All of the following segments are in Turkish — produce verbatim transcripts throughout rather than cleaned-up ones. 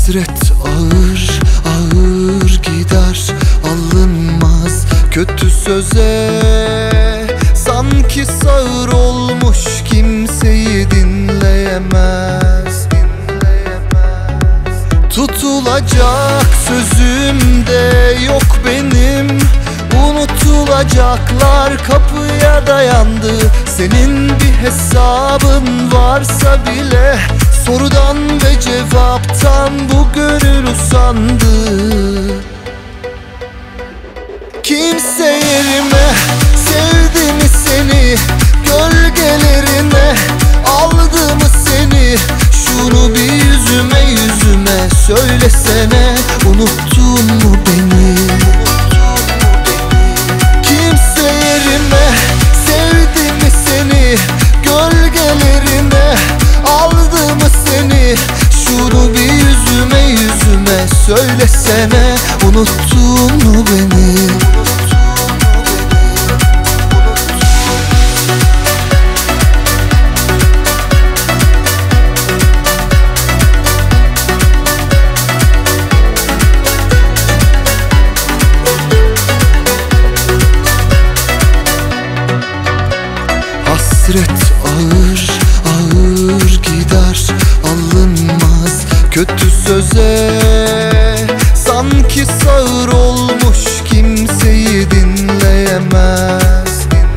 Hasret ağır ağır gider, alınmaz kötü söze. Sanki sağır olmuş, kimseyi dinleyemez. Tutulacak sözümde yok benim, unutulacaklar kapıya dayandı. Senin bir hesabın varsa bile, sorudan ve cevaptan bu gönül usandı. Kimse yerime sevdi mi seni, gölgelerine aldı mı seni? Şunu bir yüzüme yüzüme söylesene, unuttun mu beni? Kimse yerime sevdi mi seni, gölgelerine aldı mı seni? Şunu bir yüzüme yüzüme söylesene, unuttun mu beni? Hasret ağır ağır gider, alınmaz kötü söze. Sanki sağır olmuş, kimseyi dinleyemez.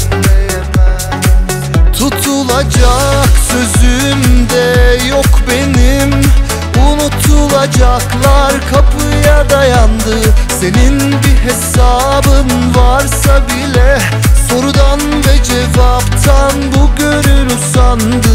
Tutulacak sözümde yok benim, unutulacaklar kapıya dayandı. Senin bir hesabın varsa bile, sorudan ve cevaptan bu gönül usandı.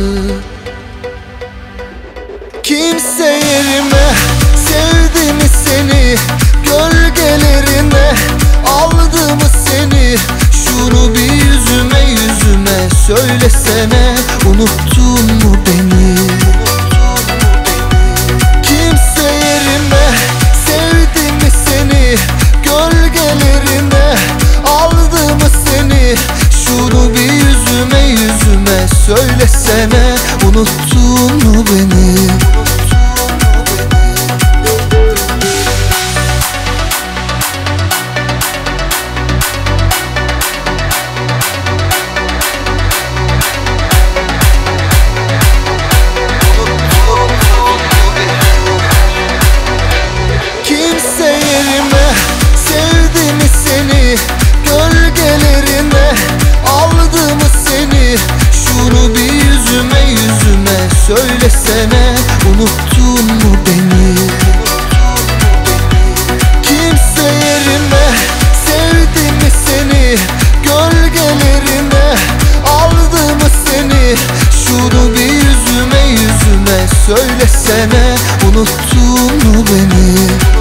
Kimse yerime sevdi mi seni, gölgelerine aldı mı seni? Şunu bir yüzüme yüzüme söylesene, unuttun mu beni? Kimse yerime sevdi mi seni, gölgelerine aldı mı seni? Şunu bir yüzüme yüzüme söylesene, unuttun mu beni? Kimse yerime sevdi mi seni, gölgelerine aldı mı seni? Şunu bir yüzüme yüzüme söylesene, unuttun mu beni? Kimse yerime sevdi mi seni, gölgelerine aldı mı seni? Şunu bir yüzüme yüzüme söylesene, unuttun mu beni?